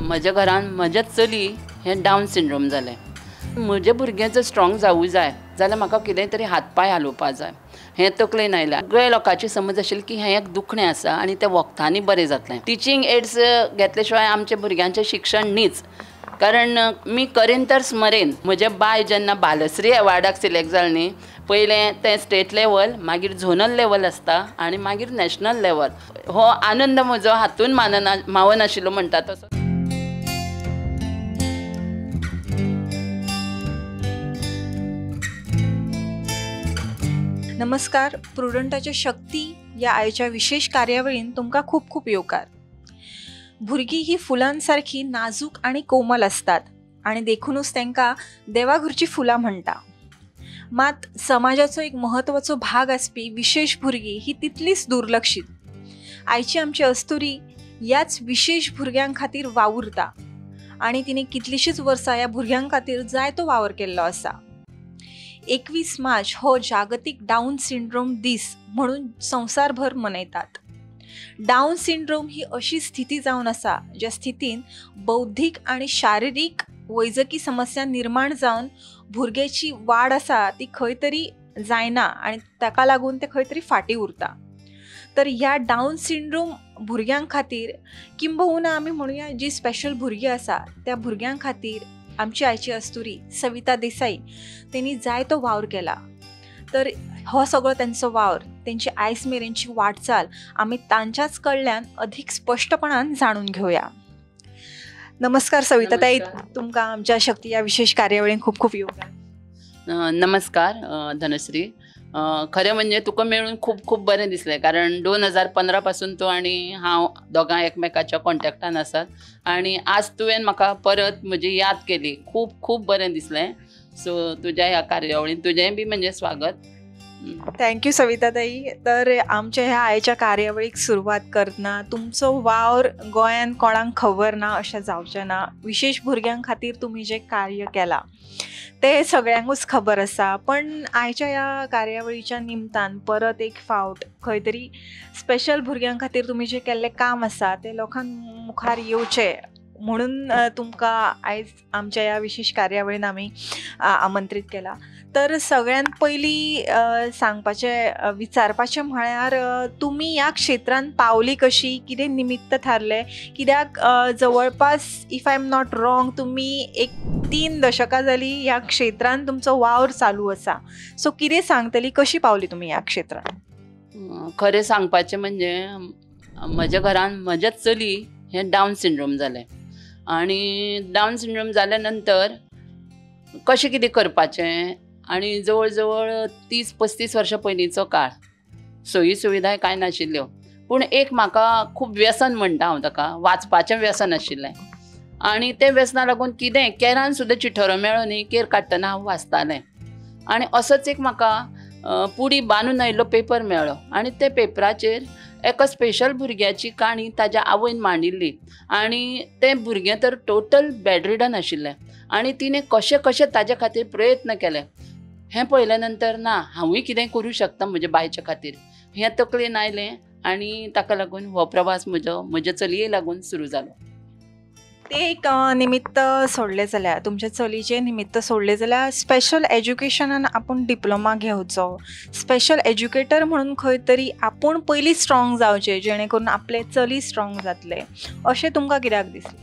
म्हज्या घरान म्हज्या चली हें डावन सिंड्रोम जालें. म्हजे भुरगें जर स्ट्रॉंग जावूं जाय जाल्यार म्हाका कितेंय तरी हातपाय हालोवपा जाय. हें तकलेन आयल्या. सगळे लोकांची समज आशिल्ली की हें एक दुखणें आसा आनी तें वखदांनी बरें जातलें. टिचींग एड्स घेतले शिवाय आमच्या भुरग्यांचें शिक्षण न्हीच. कारण मी करेन तर स्मरेन. म्हजे बाय जेन्ना बालश्री एवॉर्डाक सिलेक्ट जालें न्ही, पयलें तें स्टेट लेवल, मागीर झोनल लेवल आसता आनी मागीर नॅशनल लेवल. हो आनंद म्हजो हातून मावनाशिल्लो म्हणटा तसो. नमस्कार. प्रुडंटाच्या शक्ती या आयच्या विशेष कार्यावळीन तुमकां खूप खूप येवकार. भुरगीं ही फुलांसारखी नाजूक आणि कोमल असतात आणि देखूनच तांकां देवाघरची फुलां म्हणटा. मात समाजाचो एक महत्वाचो भाग आसपी विशेष भुरगीं ही तितलीच दुर्लक्षित. आयची आमची अस्तुरी याच विशेष भुरग्यां खातीर वावुरता आणि तिने कितलीशीच वर्सां ह्या भुरग्यां खातीर जायतो वावर केल्लो आसा. 21 मार्च हो जागतिक डाऊन सिंड्रोम दीस म्हणून संवसारभर मनयतात. डाऊन सिंड्रोम ही अशी स्थिती जावन आसा ज्या स्थितीन बौद्धिक आणि शारीरिक वैजकी समस्या निर्माण जावन भुरग्याची वाड आसा ती खंय तरी जायना आणि ताका लागून ते खंय तरी फाटी उरता. तर ह्या डाऊन सिंड्रोम भुरग्यां खातीर किंबहुना आमी म्हणुया जी स्पेशल भुरगीं आसा त्या भुरग्यां खातीर आमची आयची अस्तुरी सविता देसाई त्यांनी जायतो वावर केला. तर हो सगळो त्यांचो वावर, त्यांची आयज मेरेनची वाटचाल आमी तांच्याच कडल्यान अधिक स्पष्टपणान जाणून घेवया. नमस्कार सविता ताई, तुमकां आमच्या शक्ती या विशेष कार्यावळीन खूप खूप येवकार. नमस्कार धनश्री. खरें म्हणजे तुका मेळून खूप खूप बरें दिसलें. कारण 2015 पासून तूं आनी हांव दोगां एकमेकाच्या कॉन्टॅक्टान आसात आनी आज तुवें म्हाका परत म्हजी याद केली. खूप खूप बरें दिसलें. सो तुज्या ह्या कार्यावळीन तुजेंय बी म्हणजे स्वागत. थँक्यू सविता ताई. तर आमच्या ह्या आयच्या कार्यावळीक सुरवात करतना तुमचो वावर गोंयान कोणाक खबर ना अशें जावचें ना. विशेष भुरग्यां खातीर तुमी जे कार्य केलां ते सगळ्यांकूच खबर आसा. पण आयच्या ह्या कार्यावळीच्या निमतान परत एक फावट खंय तरी स्पेशल भुरग्यां खातीर तुमी जे केल्लें काम आसा ते लोकांक मुखार येवचें म्हणून तुमकां आयज आमच्या ह्या विशेष कार्यावळीन आमी आमंत्रीत केला. तर सगळ्यात पयलीं सांगपाचें विचारपाचें म्हळ्यार तुमी ह्या क्षेत्रांत पावली कशी, कितें निमित्त थारलें, कित्याक जवळपास if I am not wrong तुमी एक 3 दशकां जाली ह्या क्षेत्रांत तुमचो वावर चालू आसा. सो कितें सांगतली, कशी पावली तुमी ह्या क्षेत्रांत? खरें सांगपाचें म्हणजे म्हज्या घरान म्हज्या चली हें डावन सिंड्रोम जालें आनी डावन सिंड्रोम जाल्या नंतर कशें कितें करपाचें आनी जवळ जवळ 30-35 वर्सां पयलींचो काळ. सोयी सुविधाय कांय नाशिल्ल्यो. पूण एक म्हाका खूब व्यसन म्हणटा हांव ताका, वाचपाचें व्यसन आशिल्लें आनी तें व्यसना लागून कितें केरान सुद्दां चिठोरो मेळ्ळो न्ही केर काडटना हांव वाचतालें. आनी असोच एक म्हाका पुडी बांदून आयिल्लो पेपर मेळ्ळो आनी ते पेपराचेर एका स्पेशल भुरग्याची काणी ताज्या आवयन मांडिल्ली आनी तें भुरगें तर टोटल बॅडरिडन आशिल्लें आनी तिणें कशें कशें ताज्या खातीर प्रयत्न केले. हें पळयल्या नंतर ना हांवूय कितें करूं शकता म्हज्या बायच्या खातीर हें तकलेन आयलें आनी ताका लागून हो प्रवास म्हज्या चलये लागून सुरू जालो. ते एक निमित्त सोडलें जाल्यार तुमच्या चलीचें निमित्त सोडलें जाल्यार स्पेशल एज्युकेशनान आपूण डिप्लोमा घेवचो, स्पेशल एज्युकेटर म्हणून खंय तरी आपूण पयलीं स्ट्रॉंग जावचें जेणे करून आपले चली स्ट्रॉंग जातले अशें तुमकां कित्याक दिसलें?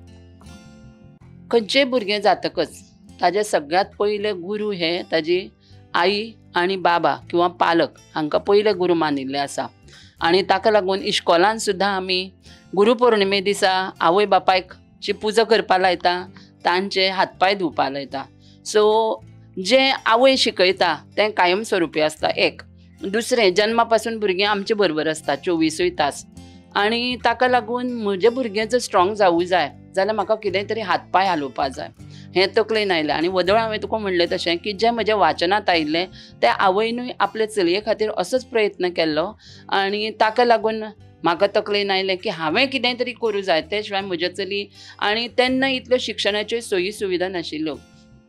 खंयचेंय भुरगें जातकच ताजे सगळ्यात पयले गुरू हे ताजी आई आनी बाबा किंवा पालक हांकां पयले गुरू मानिल्ले आसा. आनी ताका लागून इश्कोलान सुद्दां आमी गुरुपौर्णिमे दिसा आवय बापायक ची पुजा करपा लायता, तांचे हातपाय धुवपा लायता. सो जें आवय शिकयता तें कायमस्वरुपी आसता. एक दुसरें जन्मा पासून भुरगीं आमचे बरोबर आसता 24 तास आनी ताका लागून म्हजें भुरगें जर स्ट्रॉंग जावूं जाय जाल्यार म्हाका कितेंय तरी हातपाय हालोवपा जाय हें तकलेन आयलें. आनी वदळ हांवें तुका म्हणलें तशें की जें म्हज्या वाचनांत आयिल्लें त्या आवयनूय आपले चलये खातीर असोच प्रयत्न केल्लो आनी ताका लागून म्हाका तकलेन आयलें की हांवें कितेंय तरी करूं जाय. ते शिवाय म्हज्या चली आनी तेन्ना इतल्यो शिक्षणाच्यो सोयी सुविधा नाशिल्ल्यो.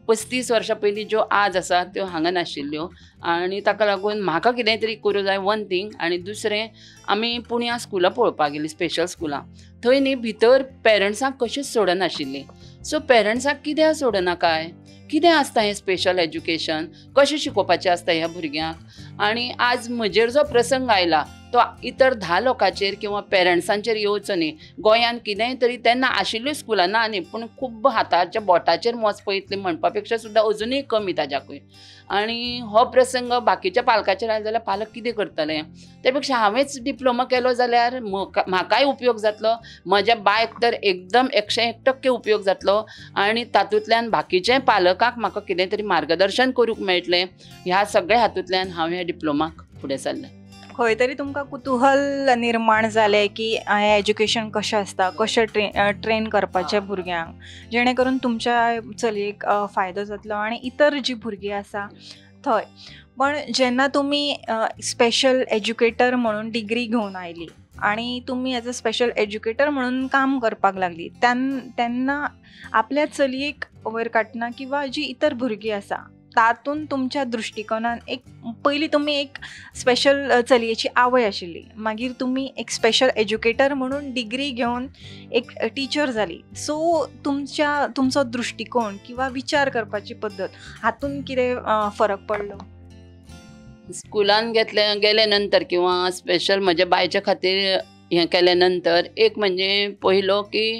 35 वर्सां पयलीं ज्यो आज आसा त्यो हांगा नाशिल्ल्यो आनी ताका लागून म्हाका कितें तरी करूं जाय वन थिंग आनी दुसरें आमी पुण्या स्कुलां पळोवपाक गेलीं स्पेशल स्कुलां थंय न्ही भितर पेरंट्सांक कशींच सोडनाशिल्लीं सो पेरंट्सांक कित्याक सोडना काय कितें आसता हें स्पेशल एज्युकेशन कशें शिकोवपाचें आसता ह्या भुरग्यांक आनी आज म्हजेर जो प्रसंग आयला तो इतर 10 लोकांचेर किंवा पेरंट्सांचेर येवचो न्ही गोंयान कितेंय तरी तेन्ना आशिल्ल्यो स्कुलां ना न्ही पूण खूब हाताच्या बोटाचेर मोजपा इतलें म्हणपा पेक्षा सुद्दां अजुनूय कमी ताज्याकूय आनी हो प्रसंग बाकीच्या पालकाचेर आयलो जाल्यार पालक कितें करतले ते पेक्षा हांवेंच डिप्लोमा केलो जाल्यार म्हाकाय उपयोग जातलो म्हज्या बायक तर एकदम 101% उपयोग जातलो आनी तातूंतल्यान बाकीचे पालकांक म्हाका कितें तरी मार्गदर्शन करूंक मेळटलें ह्या सगळ्या हातूंतल्यान हांव ह्या डिप्लोमाक फुडें सरलें खंय तरी तुमकां कुतूहल निर्माण जालें की हें एज्युकेशन कशें आसता कशें ट्रेन करपाचें भुरग्यांक जेणे करून तुमच्या चलयेक फायदो जातलो आनी इतर जीं भुरगीं आसा थंय पण जेन्ना तुमी स्पेशल एज्युकेटर म्हणून डिग्री घेवन आयली आणि तुम्ही ॲज अ स्पेशल एज्युकेटर म्हणून काम करपाक लागली त्यांना आपल्या चलयेक वयर काडटना किंवा जी इतर भुरगीं आसा तातूंत तुमच्या दृश्टिकोनान एक पयलीं तुमी एक स्पेशल चलयेची आवय आशिल्ली मागीर तुमी एक स्पेशल एज्युकेटर म्हणून डिग्री घेवन एक टिचर जाली सो तुमचो दृश्टिकोन किंवा विचार करपाची पद्दत हातूंत कितें फरक पडलो स्कुलान गेले नंतर किंवा स्पेशल म्हज्या बायच्या खातीर हें केले नंतर एक म्हणजे पयलो की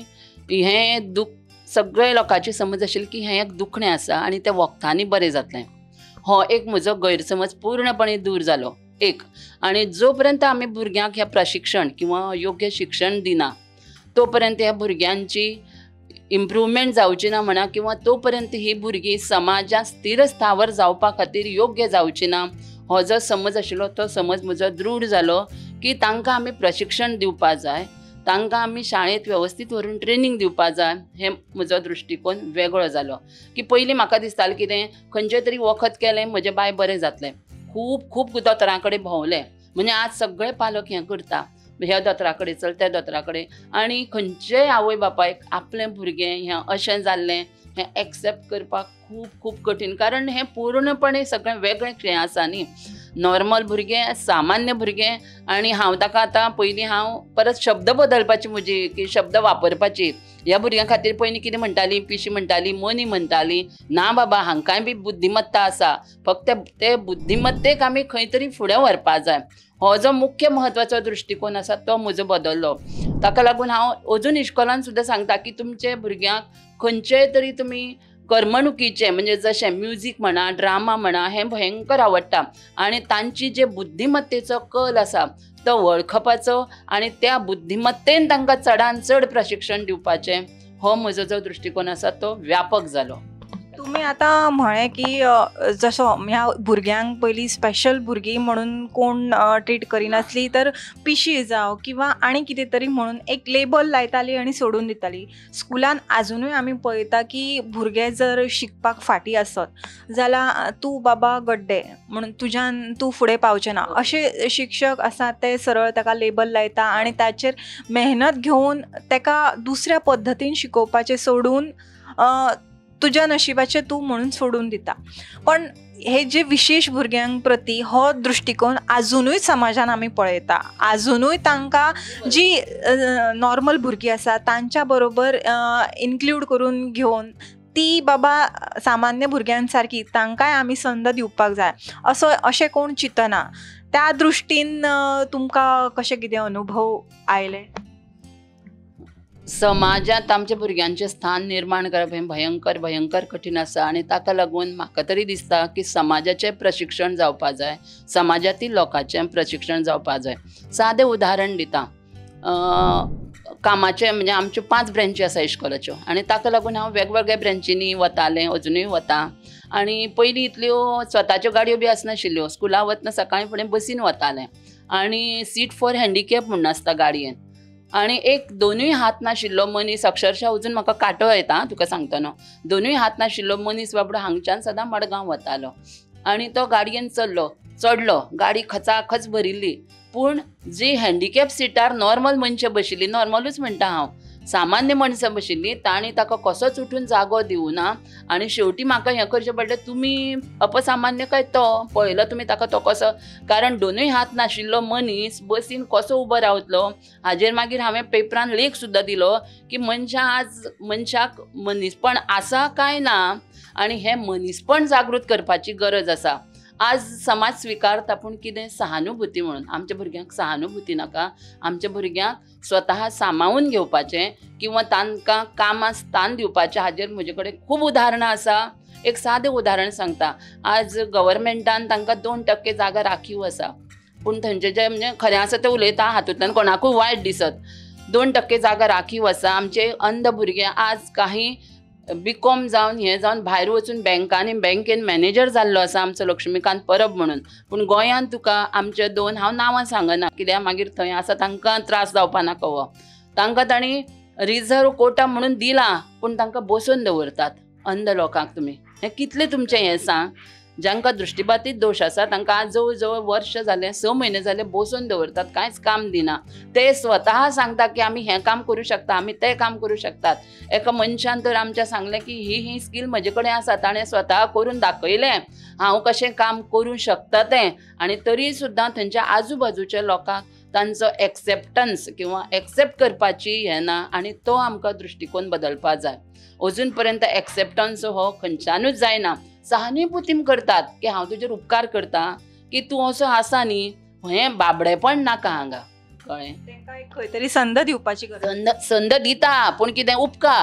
हें दूख सगळे लोकांची समज आशिल्ली की हें एक दुखणें आसा आनी तें वखदांनी बरें जातलें हो एक म्हजो गैरसमज पूर्णपणे दूर जालो एक आनी जो पर्यंत आमी भुरग्यांक हें प्रशिक्षण किंवा योग्य शिक्षण दिना तो पर्यंत ह्या भुरग्यांची इम्प्रूवमेंट जावची ना म्हणा किंवा तो पर्यंत ही भुरगीं समाजांत स्थिर स्थावर जावपा खातीर योग्य जावची ना हो जो समज आशिल्लो तो समज म्हजो दृढ जालो की तांकां आमी प्रशिक्षण दिवपा जाय तांकां आमी शाळेंत वेवस्थीत व्हरून ट्रेनींग दिवपा जाय हे म्हजो दृश्टिकोन वेगळो जालो की पयलीं म्हाका दिसतालें कितें खंयचें तरी वखद केलें म्हजें बाय बरें जातलें खूब दोतोरां कडेन भोंवलें म्हणजे आज सगळे पालक हें करता ह्या दोतोरा कडेन चल त्या दोतोरा कडेन आनी खंयचेय आवय बापायक आपलें भुरगें हें अशें जाल्लें हें एक्सेप्ट करपाक खूब कठीण कारण हें पूर्णपणे सगळें वेगळें हें आसा न्ही नॉर्मल भुरगें सामान्य भुरगें आनी हांव ताका आतां पयलीं हांव परत शब्द बदलपाची म्हजी की शब्द वापरपाची ह्या भुरग्यां खातीर पयलीं कितें म्हणटालीं पिशी म्हणटालीं मनी म्हणटालीं ना बाबा हांकांय बी बुद्धिमत्ता आसा फक्त ते बुद्धिमत्तेक आमी खंय तरी फुडें व्हरपा जाय हो जो मुख्य म्हत्वाचो दृश्टिकोन आसा तो म्हजो बदललो ताका लागून हांव अजून इश्कोलान सुद्दां सांगता की तुमचे भुरग्यांक खंयचेय तरी तुमी करमणुकीचे म्हणजे जशें म्युजीक म्हणा ड्रामा म्हणा हें भयंकर आवडटा आनी तांची जे बुद्धिमत्तेचो कल आसा तो वळखपाचो आनी त्या बुद्धिमत्तेन तांकां चडान चड प्रशिक्षण दिवपाचें हो म्हजो जो दृश्टिकोन आसा तो व्यापक जालो तुम्ही आता म्हळें की जसो ह्या भुरग्यांक पयलीं स्पेशल भुरगीं म्हणून कोण ट्रीट करिनासली तर पिशी जावं किंवा आनी कितें तरी म्हणून एक लेबल लायताली आनी सोडून दिताली स्कुलान आजुनूय आमी पळयता की भुरगे जर शिकपाक फाटीं आसत जाल्यार तूं बाबा गड्डे म्हणून तुज्यान तूं फुडें पावचें ना अशे शिक्षक आसा ते सरळ ताका लेबल लायता आनी ताचेर मेहनत घेवन ताका दुसऱ्या पद्दतीन शिकोवपाचें सोडून तुज्या नशिबाचें तूं म्हणून सोडून दिता पण हे जे विशेष भुरग्यांक प्रती हो दृश्टिकोन आजुनूय समाजान आमी पळयता आजुनूय तांकां जी नॉर्मल भुरगीं आसा तांच्या बरोबर इन्क्लूड करून घेवन ती बाबा सामान्य भुरग्यां सारकी तांकांय आमी संद दिवपाक जाय अशें कोण चिंतना त्या दृश्टीन तुमकां कशें कितें अनुभव आयले समाजांत आमच्या भुरग्यांचें स्थान निर्माण करप हें भयंकर कठीण आसा आनी ताका लागून म्हाका तरी दिसता की समाजाचें प्रशिक्षण जावपा जाय समाजातील लोकांचें प्रशिक्षण जावपा जाय सादें उदाहरण दिता कामाचें म्हणजे आमच्यो 5 ब्रँची आसा इश्कोलाच्यो आनी ताका लागून हांव वेगवेगळ्या ब्रँचींनी वतालें अजुनूय वता आनी पयलीं इतल्यो स्वताच्यो गाडयो बी आसनाशिल्ल्यो स्कुला वतना सकाळीं फुडें बसीन वतालें आनी सीट फॉर हँडिकॅप म्हणून आसता गाडयेन आनी एक दोनूय हात नाशिल्लो मनीस अक्षरशः अजून म्हाका काटो येता तुका सांगतना दोनूय हात नाशिल्लो मनीस बाबडो हांगच्यान सदां मडगांव वतालो आनी तो गाडयेन चडलो गाडी खचाखच भरिल्ली पूण जी हँडिकॅप सिटार नॉर्मल मनशां बशिल्ली नॉर्मलूच म्हणटा हांव सामान्य मनशां बशिल्ली, तांणी ताका कसोच उठून जागो दिवना आनी शेवटी म्हाका हें करचें पडलें, तुमी अपसामान्य काय तो पळयलो तुमी ताका तो कसो, कारण दोनूय हात नाशिल्लो मनीस बसीन कसो उबो रावतलो. हाजेर मागीर हांवें पेपरान लेख सुद्दां दिलो की मनशाक मनीसपण आसा काय ना आनी हें मनीसपण जागृत करपाची गरज आसा. आज समाज स्विकारता पूण कितें सहानुभुती म्हणून. आमच्या भुरग्यांक सहानुभुती नाका, आमच्या भुरग्यांक स्वता सांबाळून घेवपाचें किंवा तांकां कामां स्थान दिवपाचें. हाजेर म्हजे कडेन खूब उदाहरणां आसा. एक सादें उदाहरण सांगता. आज गव्हर्मेंटान तांकां 2% जागा राखीव आसा, पूण थंयचे जे म्हणजे खरें आसा तें उलयता, हातूंतल्यान कोणाकूय वायट दिसत. 2% जागा राखीव आसा. आमचे अंध भुरगे आज काही बीकॉम जावन हें जावन भायर वचून बँकेन मॅनेजर जाल्लो आसा आमचो लक्ष्मीकांत परब म्हणून. पूण गोंयांत तुका आमचे 2 हांव नांवां सांगना कित्याक मागीर थंय आसा तांकां त्रास जावपा नाका हो. तांकां तांणी रिझर्व कोटा म्हणून दिला, पूण तांकां बसोवन दवरतात अंध लोकांक. तुमी हें कितलें तुमचें हें सांग. जांकां दृश्टीबातीत दोश आसा तांकां आज जवळ जवळ वर्ष जालें, 6 म्हयने जाले बसोवन दवरतात, कांयच काम दिना. ते स्वता सांगता की आमी हें काम करूं शकता, आमी तें काम करूं शकतात. एका मनशान तर आमच्या सांगलें की ही स्कील म्हजे कडेन आसा, ताणें स्वता करून दाखयलें हांव कशें काम करूं शकता तें. आनी तरी सुद्दां थंयच्या आजूबाजूच्या लोकांक तांचो एक्सेप्टन्स किंवा एक्सेप्ट करपाची हें ना आनी तो आमकां दृश्टिकोन बदलपा जाय. अजून पर्यंत एक्सेप्टन्स हो खंयच्यानूच जायना. सहानुभुती करतात की हांव तुजेर उपकार करता की तूं असो आसा न्ही, हें बाबडेपण नाका हांगा, कळ्ळें. तांकां एक खंय तरी संद दिवपाची गरज. संद दिता, पूण कितें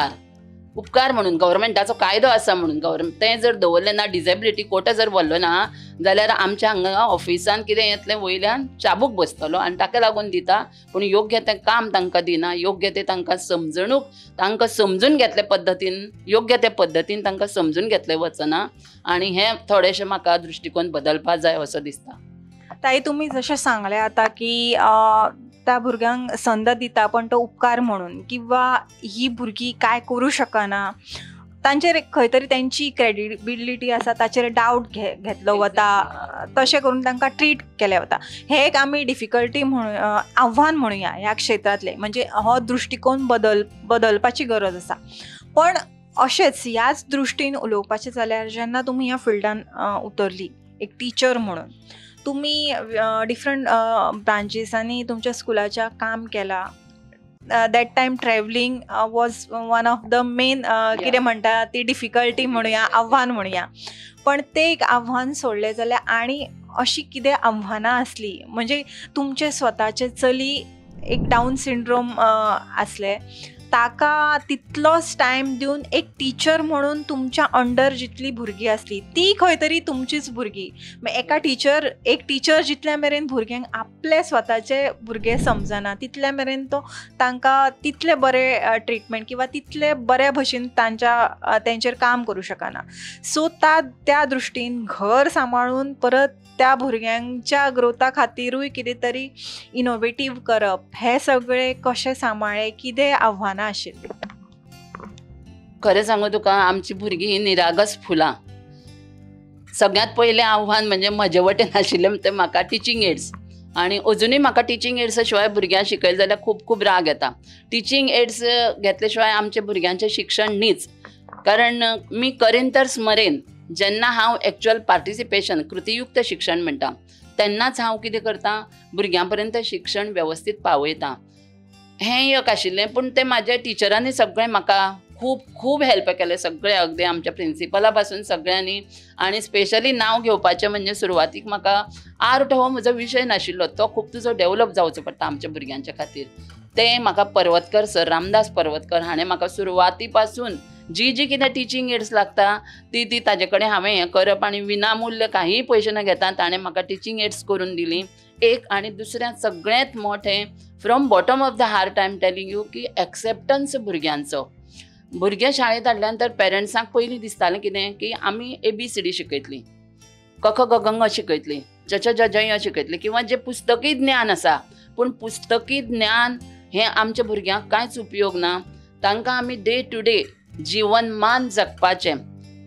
उपकार म्हणून गव्हर्मेंटाचो कायदो आसा म्हणून तें जर दवरलें ना, डिसेबिलिटी कोटा जर व्हरलो ना जाल्यार आमच्या हांगा ऑफिसान कितें येतलें वयल्यान चाबूक बसतलो आनी ताका लागून दिता. पूण योग्य तें काम तांकां दिना, योग्य तें तांकां समजणूक तांकां समजून घेतले पद्दतीन, योग्य ते पद्दतीन तांकां समजून घेतलें वचना. आनी हें थोडेशें म्हाका दृश्टिकोन बदलपा जाय असो दिसता. ताई, तुम्ही जशें सांगलें आता की त्या भुरग्यांक संद दिता पण तो उपकार म्हणून, किंवा ही भुरगीं काय करूं शकना, तांचेर खंय तरी त्यांची क्रेडिबिलिटी आसा ताचेर डावट घेतलो वता, तशें करून तांकां ट्रीट केलें वता. हें एक आमी डिफिकल्टी म्हणून आव्हान म्हणुया ह्या क्षेत्रांतलें. म्हणजे हो दृश्टिकोन बदलपाची गरज आसा. पण अशेंच ह्याच दृश्टीन उलोवपाचें जाल्यार जेन्ना तुमी ह्या फिल्डान उतरली एक टीचर म्हणून, तुम्ही डिफरंट ब्रांचेसांनी तुमच्या स्कुलाच्या काम केला. That time travelling was one of the main कितें म्हणटा ती डिफिकल्टी म्हणुया, आव्हान म्हणुया. पण ते एक आव्हान सोडलें जाल्यार आनी अशी कितें आव्हानां आसली, म्हणजे तुमचे स्वताचे चली एक डावन सिंड्रोम आसलें, ताका तितलोच टायम दिवन एक टीचर म्हणून तुमच्या अंडर जितली भुरगीं आसली ती खंय तरी तुमचीच भुरगीं. एक टीचर जितल्या मेरेन भुरग्यांक आपले स्वताचे भुरगे समजना तितल्या मेरेन तो तांकां तितले बरे ट्रिटमेंट किंवा तितले बऱ्या भशेन तेंचेर काम करूं शकना. सो त्या दृश्टीन घर सांबाळून परत त्या भुरग्यांच्या ग्रोथा खातीरूय कितें तरी इनोवेटीव करप, हे सगळें कशें सांबाळ्ळें, कितें आव्हानां आशिल्लीं? खरें सांगू तुका, आमची भुरगीं ही निरागस फुलां. सगळ्यांत पयलें आव्हान म्हणजे म्हजे वटेन आशिल्लें तें म्हाका टिचींग एड्स. आनी अजुनूय म्हाका टिचींग एड्सा शिवाय भुरग्यांक शिकयलें जाल्यार खूब राग येता. टिचींग एड्स घेतले शिवाय आमच्या भुरग्यांचें शिक्षण न्हीच. कारण मी करेन तर स्मरेन, जेन्ना हांव एक्चुअल पार्टिसिपेशन कृतीयुक्त शिक्षण म्हणटा तेन्नाच हांव कितें करता, भुरग्यां पर्यंत शिक्षण वेवस्थीत पावयता. हें एक आशिल्लें. पूण तें म्हाज्या टिचरांनी सगळें म्हाका खूब हेल्प केलें. सगळें अगदी आमच्या प्रिंसिपला पासून सगळ्यांनी. आनी स्पेशली नांव घेवपाचें म्हणजे सुरवातीक म्हाका आर्ट हो म्हजो विशय नाशिल्लो. तो खूब तुजो डेवलप जावचो पडटा आमच्या भुरग्यांच्या खातीर. तें म्हाका पर्वतकर सर, रामदास पर्वतकर हाणें म्हाका सुरवाती पासून जी कितें टिचींग एड्स लागता ती ताजे कडेन हांवें हें करप आनी विनामूल्य कांय पयशे न घेता ताणें म्हाका टिचींग एड्स करून दिली. एक आनी दुसऱ्यां सगळ्यांत मोठें from bottom of the heart I am telling you की एक्सेप्टन्स भुरग्यांचो. भुरगे शाळेंत हाडल्यान तर पेरंट्सांक पयलीं दिसतालें कितें की आमी ABCD शिकयतलीं, क ख ग घ शिकयतलीं, च छ ज य शिकयतलीं, किंवा जे पुस्तकी ज्ञान आसा. पूण पुस्तकी ज्ञान हें आमच्या भुरग्यांक कांयच उपयोग ना. तांकां आमी डे टू डे जीवनमान जगपाचें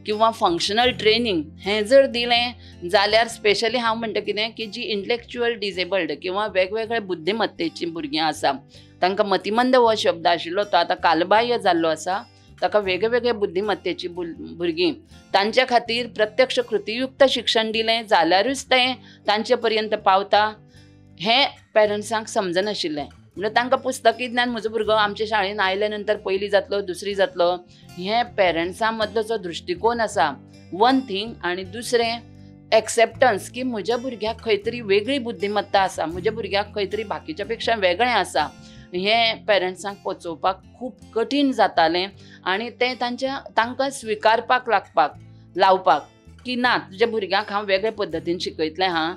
किंवा फंक्शनल ट्रेनिंग हें जर दिलें जाल्यार स्पेशली हांव म्हणटा कितें की जी इंटलेक्च्युअल डिसेबल्ड किंवा वेगवेगळे बुद्धिमत्तेची भुरगीं आसा तांकां मतिमंद हो शब्द आशिल्लो तो आतां कालबाह्य जाल्लो आसा, ताका वेगवेगळे बुद्धिमत्तेची भुरगीं तांच्या खातीर प्रत्यक्ष कृतीयुक्त शिक्षण दिलें जाल्यारूच तें तांचे पर्यंत पावता हें पेरंट्सांक समजनाशिल्लें. म्हणजे तांकां पुस्तकी ज्ञान म्हजो भुरगो आमच्या शाळेन आयल्या नंतर पयली जातलो दुसरी जातलो हें पेरंट्सां मदलो जो दृश्टिकोन आसा वन थिंग, आनी दुसरें एक्सेप्टन्स की म्हज्या भुरग्याक खंय तरी वेगळी बुद्धिमत्ता आसा, म्हज्या भुरग्याक खंय तरी बाकीच्या पेक्षा वेगळें आसा हें पेरंट्सांक पोचोवपाक खूब कठीण जातालें. आनी तें तांकां स्विकारपाक लावपाक की ना तुज्या भुरग्याक हांव वेगळे पद्दतीन शिकयतलें हां.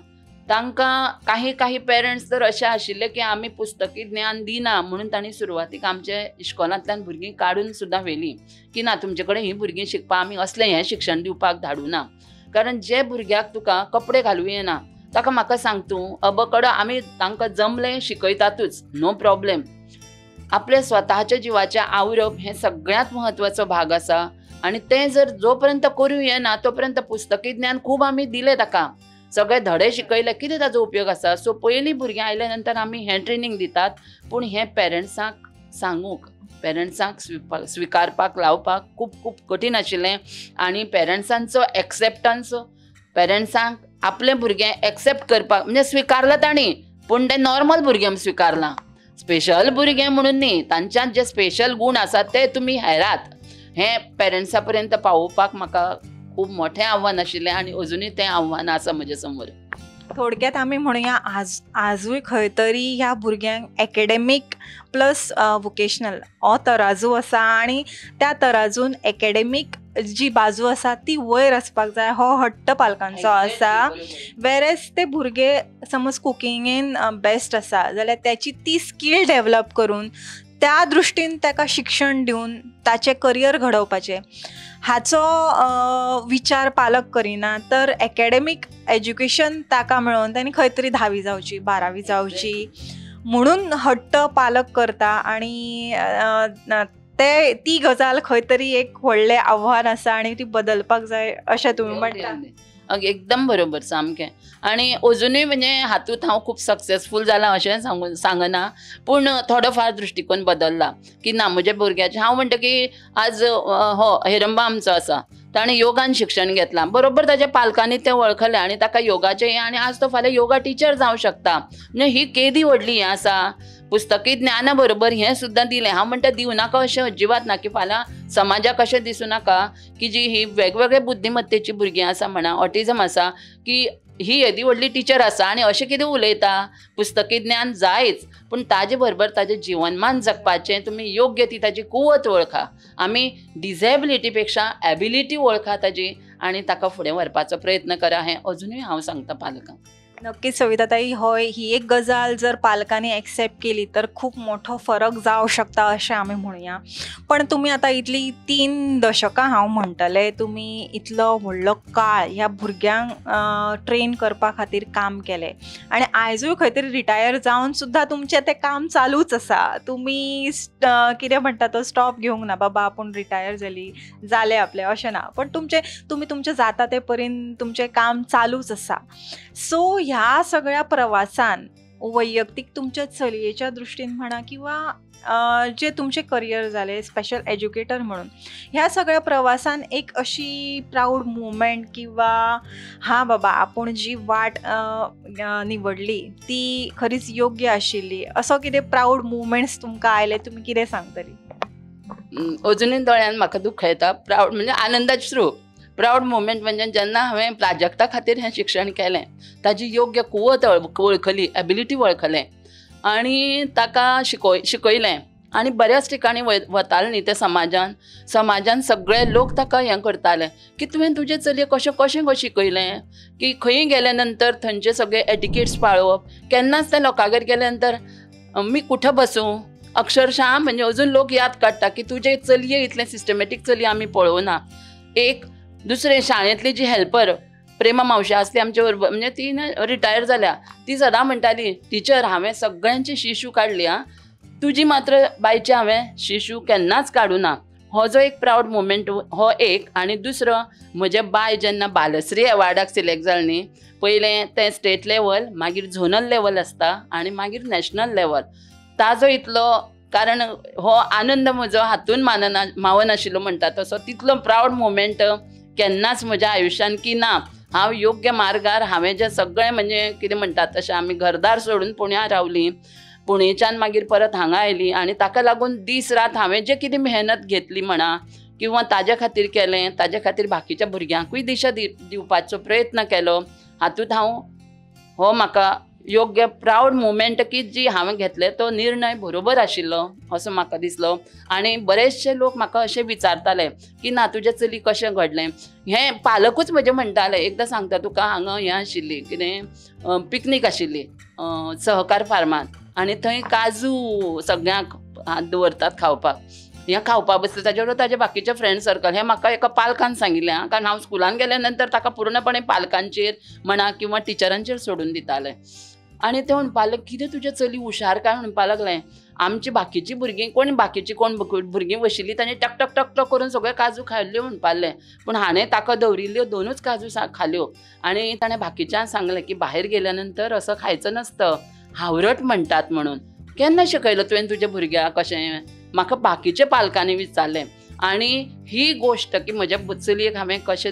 तांकां काही पेरंट्स तर अशे आशिल्ले की आमी पुस्तकी ज्ञान दिना म्हणून तांणी सुरवातीक आमचे इश्कोलांतल्यान भुरगीं काडून सुद्दां व्हेलीं की ना तुमचे कडेन हीं भुरगीं शिकपा आमी असलें हें शिक्षण दिवपाक धाडूना. कारण जे भुरग्याक तुका कपडे घालूं येना ताका म्हाका सांग तूं अबकड आमी तांकां जमलें शिकयतातूच नो प्रॉब्लेम. आपल्या स्वताच्या जिवाचें आवरप हें सगळ्यांत म्हत्वाचो भाग आसा आनी तें जर जो पर्यंत करूं येना तो पर्यंत पुस्तकी ज्ञान खूब आमी दिलें ताका, सगळे धडे शिकयले कितें ताजो उपयोग आसा. सो पयलीं भुरगीं आयल्या नंतर आमी हें ट्रेनींग दितात, पूण हें पेरंट्सांक सांगूंक पेरंट्सांक स्विकारपाक लावपाक खूब खूब कठीण आशिल्लें. आनी पेरंट्सांचो एक्सेप्टन्स पेरंट्सांक आपलें भुरगें एक्सेप्ट करपाक म्हणजे स्विकारलां तांणी, पूण तें नॉर्मल भुरगें स्विकारलां, स्पेशल भुरगें म्हणून न्ही. तांच्यात जे स्पेशल गूण आसात ते तुमी हेरात हें पेरंट्सां पर्यंत पावोवपाक म्हाका खूब मोठें आव्हान आशिल्लें आनी अजुनूय तें आव्हान आसा म्हजे समोर. थोडक्यात आमी म्हणुया आजूय खंय तरी ह्या भुरग्यांक एकेडेमीक प्लस वोकेशनल हो तराजू आसा आनी त्या तराजून एकेडेमीक जी बाजू आसा ती वयर आसपाक जाय हो हट्ट पालकांचो आसा. वेरेज ते भुरगे समज कुकिंगेन बेस्ट आसा जाल्यार त्याची ती स्कील डेवलप करून त्या दृश्टीन ताका शिक्षण दिवन ताचें करियर घडोवपाचें हाचो विचार पालक करिना. तर एकेडेमीक एज्युकेशन ताका मेळोन तांणी खंय तरी 10वी जावची 12वी जावची म्हणून हट्ट पालक करता आनी ती गजाल खंय तरी एक व्हडलें आव्हान आसा आनी ती बदलपाक जाय अशें तुमी म्हणटा. एकदम बरोबर सामकें. आनी अजुनूय म्हणजे हातूंत हांव खूब सक्सेसफूल जालां अशें सांगना, पूण थोडो फार दृश्टिकोन बदलला की ना म्हज्या भुरग्याचें हांव म्हणटा की आज हो हेरंबा आमचो आसा ताणें योगान शिक्षण घेतलां, बरोबर ताच्या पालकांनी तें वळखलें आनी ताका योगाचें हें आनी आज तो फाल्यां योगा टिचर जावं शकता. म्हणजे ही केदी व्हडली हें आसा. पुस्तकी ज्ञाना बरोबर हें सुद्दां दिलें. हांव म्हणटा दिवं नाका अशें अजिबात ना की फाल्यां समाजाक अशें दिसूं नाका की जी ही वेगवेगळे बुद्धिमत्तेची भुरगीं आसा म्हणा ऑटिझम आसा की ही येदी व्हडली टिचर आसा आनी अशें कितें उलयता. पुस्तकी ज्ञान जायच, पूण ताजे बरोबर ताजें जिवनमान जगपाचें तुमी योग्य ती ताजी कुवत वळखा. आमी डिझेबिलिटी पेक्षा एबिलिटी वळखा ताजी आनी ताका फुडें व्हरपाचो प्रयत्न करा हें अजुनूय हांव सांगता पालकांक. नक्कीच सविताताई, होय ही एक गजाल जर पालकांनी एक्सेप्ट केली तर खूप मोठो फरक जावं शकता अशें आमी म्हणुया. पण तुमी आतां इतली 3 दशकां हांव म्हणटलें तुमी इतलो व्हडलो काळ ह्या भुरग्यांक ट्रेन करपा खातीर काम केलें आनी आयजूय खंय तरी रिटायर जावन सुद्दां तुमचें तें काम चालूच आसा. तुमी कितें म्हणटा तो स्टॉप घेवंक ना, बाबा आपूण रिटायर जालें आपलें अशें ना, पण तुमी तुमचें जाता ते पर्यंत तुमचें काम चालूच आसा. सो ह्या सगळ्या प्रवासान वैयक्तीक तुमच्या चलयेच्या दृश्टीन म्हणा किंवा जे तुमचे करियर जाले स्पेशल एज्युकेटर म्हणून ह्या सगळ्या प्रवासान एक अशी प्राऊड मुवमेंट किंवा हा बाबा आपूण जी वाट निवडली ती खरीच योग्य आशिल्ली असो कितें प्राऊड मुवमेंट्स तुमकां आयले, तुमी कितें सांगतली? अजुनूय दोळ्यान म्हाका दुख्ख येता. प्राऊड म्हणजे आनंदाचे थ्रू प्राऊड मुवमेंट म्हणजे जेन्ना हांवें प्राजक्ता खातीर हें शिक्षण केलें ताजी योग्य कुवत वळखली, एबिलिटी वळखलें आनी ताका शिकयलें आनी बऱ्याच ठिकाणी वतालें न्ही ते समाजान सगळे लोक ताका हें करताले की तुवें तुजे चलयेक कशें गो शिकयलें की खंयी गेले नंतर थंयचे सगळे एटिकेट्स पाळप. केन्नाच त्या लोकांगेर गेले नंतर मी कुठं बसूं अक्षरशः म्हणजे अजून लोक याद काडटा की तुजे चलये इतलें सिस्टमॅटीक चलये आमी पळोवना. एक दुसरें शाळेंतली जी हेल्पर प्रेमा मावशी आसली आमचे बरोबर म्हणजे ती रिटायर जाल्या, ती सदां म्हणटाली टिचर हांवें सगळ्यांची शिशू काडली तुजी मात्र बायची हांवें शिशू केन्नाच काडूं ना. हो जो एक प्राऊड मोमेंट हो एक. आणि दुसरो म्हजे बाय जेन्ना बालश्री अवॉर्डाक सिलेक्ट जाली न्ही, पयलें तें स्टेट लेवल, मागीर झोनल लेवल आसता आनी मागीर नॅशनल लेवल. ताजो इतलो, कारण हो आनंद म्हजो हातून मावनाशिल्लो म्हणटा तसो तितलो प्राऊड मोमेंट केन्नाच म्हज्या आयुश्यान की ना. हांव योग्य मार्गार हांवें जें सगळें म्हणजे कितें म्हणटात तशें आमी घरदार सोडून पुण्या रावलीं, पुणेच्यान मागीर परत हांगा आयलीं आनी ताका लागून दीस रात हांवें जें कितें मेहनत घेतली म्हणा किंवा ताजे खातीर केलें, ताजे खातीर बाकीच्या भुरग्यांकूय दिशा दिवपाचो प्रयत्न केलो. हातूंत हांव हो म्हाका योग्य प्राऊड मोमेंट की जी हांवें घेतले तो निर्णय बरोबर आशिल्लो असो म्हाका दिसलो. आनी बरेचशे लोक म्हाका अशें विचारताले की ना तुजें चली कशें घडलें. हें पालकूच म्हजे म्हणटाले. एकदां सांगता तुका, हांगा हें आशिल्ली कितें पिकनीक आशिल्ली सहकार फार्मांत, आनी थंय काजू सगळ्यांक दवरतात खावपाक. हें खावपा बसलें ताजे बरोबर ताजे बाकीचे फ्रेंड सर्कल. हें म्हाका एका पालकान सांगिल्लें आं, कारण हांव स्कुलान गेल्या नंतर ताका पूर्णपणे पालकांचेर म्हणा किंवा टिचरांचेर सोडून दितालें. आनी ते म्हणपाले कितें तुजें चली हुशार काय म्हणपा लागलें. आमची बाकीची भुरगीं कोण भुरगीं बशिल्लीं तांणी टक टक टक टक करून सगळे काजू खाल्ल्यो म्हणपालें. पूण हाणें ताका दवरिल्ल्यो 2च काजू खाल्ल्यो. आनी ताणें बाकीच्यांक सांगलें की भायर गेल्या नंतर असं खायचं नसतं, हावरट म्हणटात म्हणून. केन्ना शिकयलो तुवें तुज्या भुरग्याक कशें, म्हाका बाकीच्या पालकांनी विचारलें. आनी ही गोश्ट की म्हज्या चलयेक हांवें कशें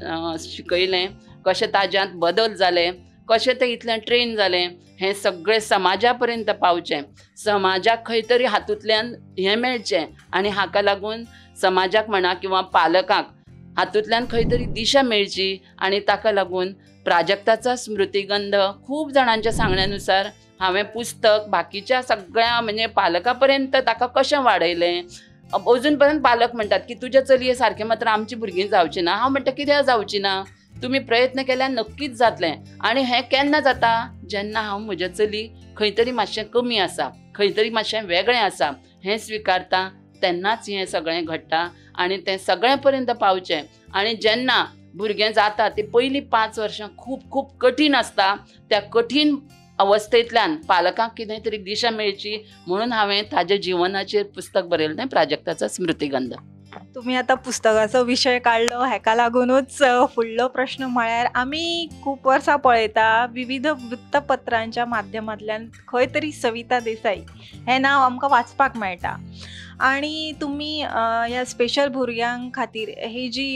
शिकयलें, कशें ताज्यांत बदल जाले, कशें तें इतलें ट्रेन जालें, हें सगळें समाजा पर्यंत पावचें, समाजाक खंय तरी हातूंतल्यान हें मेळचें. आनी हाका लागून समाजाक म्हणा किंवा पालकांक हातूंतल्यान खंय तरी दिशा मेळची. आनी ताका लागून प्राजक्ताचा स्मृतिगंध खूब जाणांच्या सांगण्यानुसार हांवें पुस्तक बाकीच्या सगळ्या म्हणजे पालकां पर्यंत ताका कशें वाडयलें. अजून पर्यंत पालक म्हणटात की तुज्या चलये सारकें मात्र आमची भुरगीं जावचीं ना. हांव म्हणटा कित्याक जावचीं ना, तुमी प्रयत्न केल्यार नक्कीच जातलें. आनी हें केन्ना जाता, जेन्ना हांव म्हज्या चली खंय तरी मातशें कमी आसा, खंय तरी मातशें वेगळें आसा हें स्विकारता, तेन्नाच हें सगळें घडटा. आनी तें सगळें पर्यंत पावचें. आनी जेन्ना भुरगें जाता ती पयलीं 5 वर्सां खूब खूब कठीण आसता. त्या कठीण अवस्थेंतल्यान पालकांक कितें तरी दिशा मेळची म्हणून हांवें ताज्या जिवनाचेर पुस्तक बरयलें तें प्राजक्ताचो स्मृतिगंध. तुम्ही आता पुस्तकाचो विशय काढलो, हेका लागूनच फुडलो प्रश्न म्हळ्यार आमी खूब वर्सां पळयता विविध वृत्तपत्रांच्या माध्यमांतल्यान खंय तरी सविता देसाई हें नांव आमकां वाचपाक मेळटा. आनी तुमी ह्या स्पेशल भुरग्यां खातीर ही जी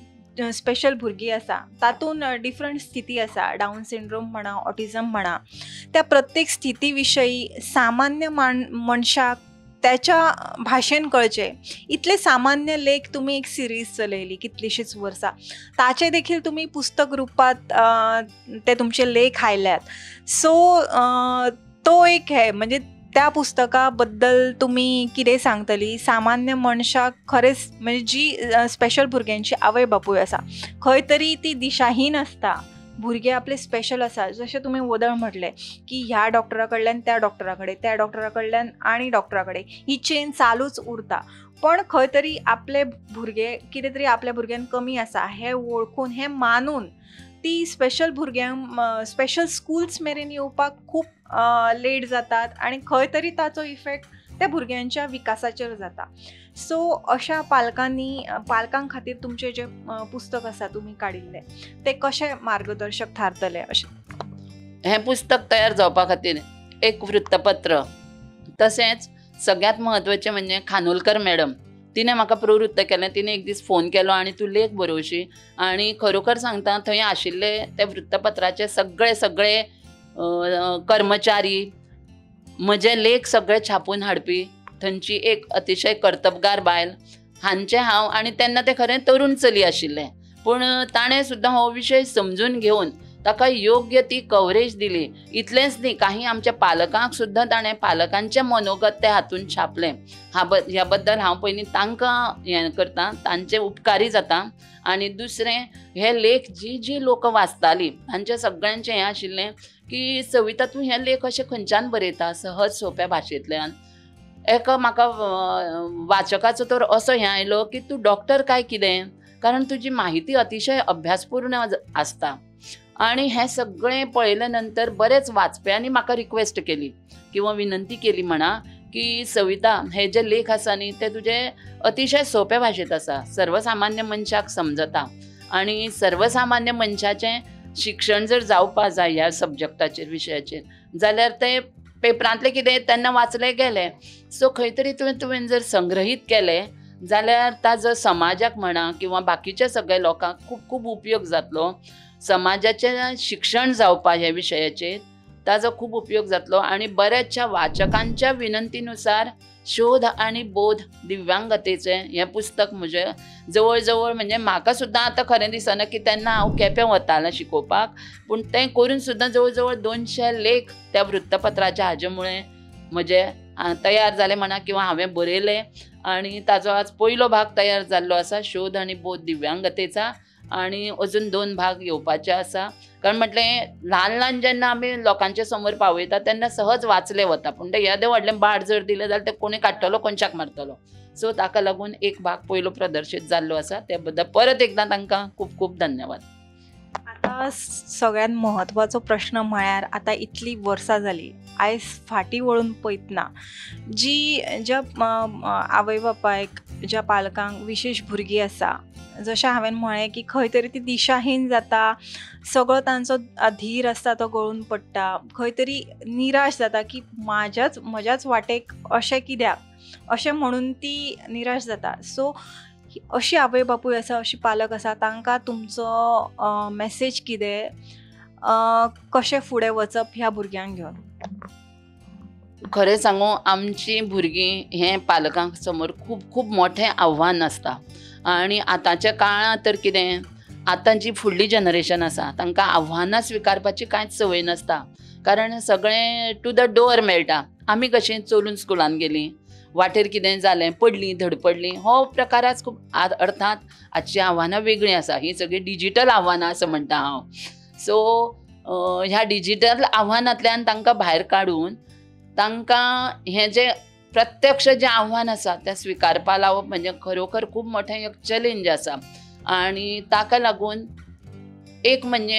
स्पेशल भुरगीं आसा तातूंत डिफरंट स्थिती आसा, डावन सिंड्रोम म्हणा, ऑटिझम म्हणा, त्या प्रत्येक स्थिती विशयी सामान्य मनशाक त्याच्या भाशेन कळचे इतले सामान्य लेख तुम्ही एक सिरीज चलयली कितलीशीच वर्सां, ताचे देखील तुम्ही पुस्तक रुपात ते तुमचे लेख आयल्यात. सो तो एक हे म्हणजे त्या पुस्तका बद्दल तुम्ही कितें सांगतली. सामान्य मनशाक खरेंच म्हणजे जी स्पेशल भुरग्यांची आवय बापूय आसा खंय तरी ती दिशाहीन आसता, भुरगे आपले स्पेशल आसा. जशें तुमी वदळ म्हटलें की ह्या डॉक्टरा कडल्यान त्या डॉक्टरा कडेन, त्या डॉक्टरा कडल्यान आनी डॉक्टरा कडेन ही चेन चालूच उरता. पण खंय तरी आपले भुरगे कितें तरी आपल्या भुरग्यान कमी आसा हें वळखून हें मानून ती स्पेशल भुरग्यांक स्पेशल स्कूल्स मेरेन येवपाक खूब लेट जातात आनी खंय तरी ताचो इफेक्ट त्या भुरग्यांच्या विकासाचेर जाता. सो अशा पालकां खातीर तुमचें जें पुस्तक आसा तुमी काडिल्लें तें कशें मार्गदर्शक थारतलें अशें. हें पुस्तक तयार जावपा खातीर एक वृत्तपत्र, तशेंच सगळ्यांत म्हत्वाचें म्हणजे खानोलकर मॅडम, तिणें म्हाका प्रवृत्त केलें. तिणें एक दीस फोन केलो आनी तूं लेख बरोवशी. आनी खरोखर सांगता थंय आशिल्ले ते वृत्तपत्राचे सगळे कर्मचारी, म्हजे लेख सगळे छापून हाडपी थंयची एक अतिशय कर्तबगार बायल, हांचे हांव. आनी तेन्ना तें खरें तरूण चली आशिल्लें, पूण ताणें सुद्दां हो विशय समजून घेवन ताका योग्य ती कवरेज दिली. इतलेंच न्ही, काही आमच्या पालकांक सुद्दां ताणें पालकांचें मनोगत ते हातून छापलें. ह्या बद्दल हांव पयलीं तांकां हें करतां, तांचे उपकारी जाता. आनी दुसरें, हे लेख जी लोक वाचतालीं तांचें सगळ्यांचें हें आशिल्लें की सविता तूं हे लेख अशें खंयच्यान बरयता सहज सोंप्या भाशेंतल्यान. म्हाका वाचकाचो तर असो हें आयलो की तूं डॉक्टर काय कितें, कारण तुजी माहिती अतिशय अभ्यासपूर्ण आसता. आनी हें सगळें पळयल्या नंतर बरेच वाचप्यांनी म्हाका रिक्वेस्ट केली किंवा विनंती केली म्हणा की सविता हे जे लेख आसा न्ही ते तुजे अतिशय सोप्या भाशेंत आसा, सर्वसामान्य मनशाक समजता आणि सर्वसामान्य मनशाचें शिक्षण जर जावपा जाय ह्या सब्जॅक्टाचेर विशयाचेर जाल्यार ते पेपरांतले कितें तेन्ना वाचले गेले. सो खंय तरी तुवें जर संग्रहीत केलें जाल्यार ताजो समाजाक म्हणा किंवा बाकीच्या सगळ्या लोकांक खूब खूब उपयोग जातलो. समाजाचें शिक्षण जावपा ह्या विशयाचेर ताजो खूब उपयोग जातलो आणि बऱ्याचशा वाचकांच्या विनंतीनुसार शोध आणि बोध दिव्यांगतेचें हें पुस्तक म्हजें जवळ जवळ म्हणजे म्हाका सुद्दां आतां खरें दिसना की तेन्ना हांव केपें वतालें शिकोवपाक, पूण तें करून सुद्दां जवळ जवळ 200 लेख त्या वृत्तपत्राच्या हाजे मुळे म्हजे तयार जाले म्हणा किंवा हांवें बरयले आणि ताजो आज पयलो भाग तयार जाल्लो आसा शोध आनी बोध दिव्यांगतेचा आणि अजून 2 भाग येवपाचे आसा. कारण म्हटलें ल्हान ल्हान जेन्ना आमी लोकांच्या समोर पावयता तेन्ना सहज वाचले वता, पूण तें येदें व्हडलें बाड जर दिलें जाल्यार तें कोणी काडटलो कोणशाक मारतलो. सो ताका लागून एक भाग पयलो प्रदर्शीत जाल्लो आसा. त्या बद्दल परत एकदां तांकां खूब खूब धन्यवाद. आता सगळ्यात महत्वाचो प्रश्न म्हळ्यार आता इतली वर्सां जाली, आयज फाटीं वळून पळयतना ज्या आवय बापायक, ज्या पालकांक विशेष भुरगीं आसा, जशें हांवें म्हळें की खंय तरी ती दिशाहीन जाता, सगळो तांचो धीर आसता तो गळून पडटा, खंय तरी निराश जाता की म्हज्याच वाटेक अशें कित्याक, अशें म्हणून ती निराश जाता. सो अशी आवय बापूय आसा, अशी पालक आसा, तांकां तुमचो मॅसेज कितें, कशें फुडें वचप ह्या भुरग्यांक घेवन? खरें सांगू आमची भुरगीं हें पालकां समोर खूब खूब मोठें आव्हान आसता आणि आतांच्या काळांत तर कितें, आतां जी फुडली जनरेशन आसा तांकां आव्हानां स्विकारपाची कांयच संवय नासता. कारण सगळें टू द डोअर मेळटा. आमी कशीं चलून स्कुलान गेलीं, वाटेर कितें जालें, पडलीं धडपडलीं, हो प्रकार आज खूब अर्थात आजची आव्हानां वेगळीं आसा. ही सगळीं डिजिटल आव्हानां असं म्हणटा हांव. सो ह्या डिजिटल आव्हानांतल्यान तांकां भायर काडून तांकां हें जें प्रत्यक्ष जें आव्हान आसा तें स्विकारपा लावप म्हणजे खरोखर खूब मोठें एक चॅलेंज आसा. आणि ताका लागून एक म्हणजे